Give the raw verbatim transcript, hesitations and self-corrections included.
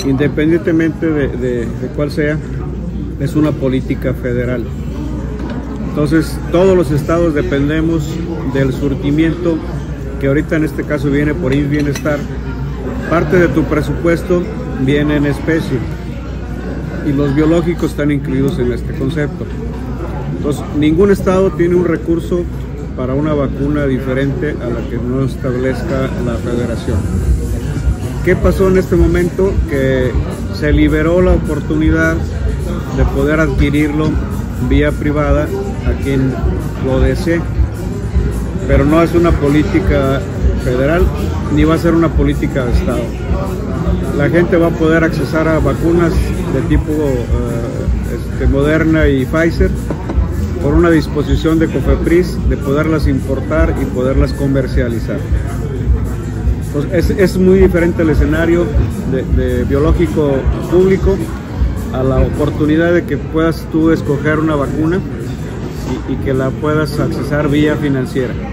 independientemente de, de, de cuál sea, es una política federal. Entonces, todos los estados dependemos del surtimiento que ahorita en este caso viene por I M S S Bienestar. Parte de tu presupuesto viene en especie y los biológicos están incluidos en este concepto. Entonces, ningún estado tiene un recurso para una vacuna diferente a la que no establezca la federación. ¿Qué pasó en este momento? Que se liberó la oportunidad de poder adquirirlo vía privada a quien lo desee, pero no es una política federal ni va a ser una política de estado. La gente va a poder accesar a vacunas de tipo uh, este, Moderna y Pfizer por una disposición de COFEPRIS de poderlas importar y poderlas comercializar. Pues es, es muy diferente el escenario de, de biológico público a la oportunidad de que puedas tú escoger una vacuna y, y que la puedas accesar vía financiera.